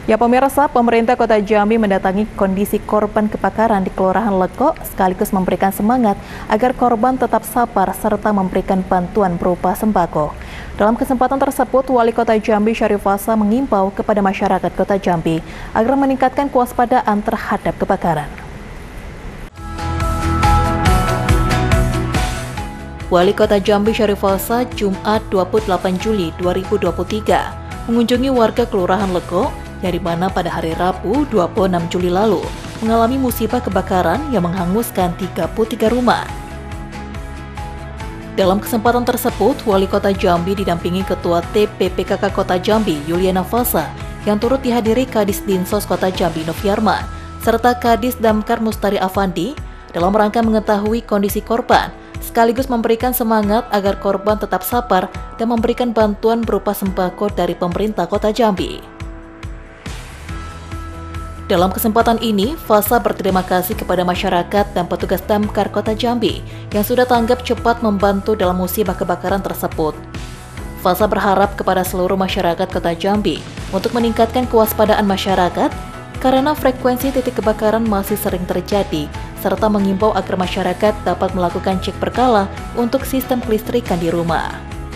Ya pemirsa, pemerintah Kota Jambi mendatangi kondisi korban kebakaran di Kelurahan Leko sekaligus memberikan semangat agar korban tetap sabar serta memberikan bantuan berupa sembako. Dalam kesempatan tersebut, Wali Kota Jambi Syarif Fasa mengimbau kepada masyarakat Kota Jambi agar meningkatkan kewaspadaan terhadap kebakaran. Wali Kota Jambi Syarif Fasa Jumat 28 Juli 2023 mengunjungi warga Kelurahan Leko dari mana pada hari Rabu 26 Juli lalu mengalami musibah kebakaran yang menghanguskan 33 rumah. Dalam kesempatan tersebut, Wali Kota Jambi didampingi Ketua TPPKK Kota Jambi Yuliana Fasa yang turut dihadiri Kadis Dinsos Kota Jambi Noviarman serta Kadis Damkar Mustari Afandi dalam rangka mengetahui kondisi korban sekaligus memberikan semangat agar korban tetap sabar dan memberikan bantuan berupa sembako dari pemerintah Kota Jambi. Dalam kesempatan ini, Fasa berterima kasih kepada masyarakat dan petugas Damkar Kota Jambi yang sudah tanggap cepat membantu dalam musibah kebakaran tersebut. Fasa berharap kepada seluruh masyarakat Kota Jambi untuk meningkatkan kewaspadaan masyarakat karena frekuensi titik kebakaran masih sering terjadi, serta mengimbau agar masyarakat dapat melakukan cek berkala untuk sistem kelistrikan di rumah.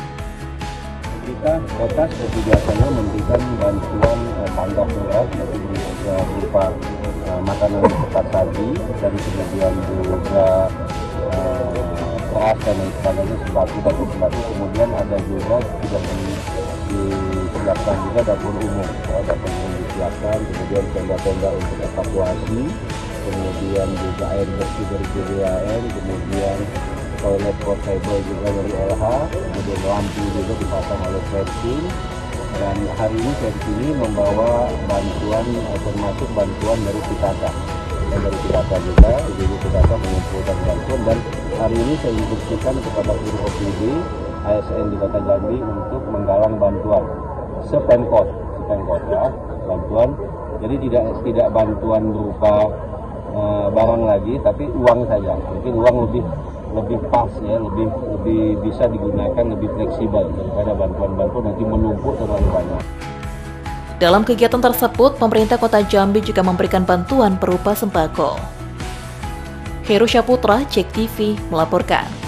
Kita kota seperti biasanya memberikan bantuan tanggap darurat berupa makanan cepat saji dan kemudian juga beras dan lain sebagainya, sembako dan sembako. Kemudian ada juga sudah disiapkan juga dapur umum, dapur umum disiapkan, kemudian tenda-tenda untuk evakuasi, kemudian juga air bersih dari GBAN, kemudian toilet portable juga dari LH, kemudian lampu juga dipasang oleh Persil. Dan hari ini Persil membawa bantuan termasuk bantuan dari Pitaka. Dan dari Pitaka juga, Ibu Pitaka mengumpulkan bantuan, dan hari ini saya instruksikan kepada seluruh OPD ASN di Kota Jambi untuk menggalang bantuan sepemkot ya, bantuan. Jadi tidak bantuan berupa barang lagi, tapi uang saja. Mungkin uang lebih pas ya, lebih bisa digunakan, lebih fleksibel daripada bantuan-bantuan nanti menumpuk terlalu banyak. Dalam kegiatan tersebut, pemerintah Kota Jambi juga memberikan bantuan berupa sembako. Heru Syaputra, JEK TV melaporkan.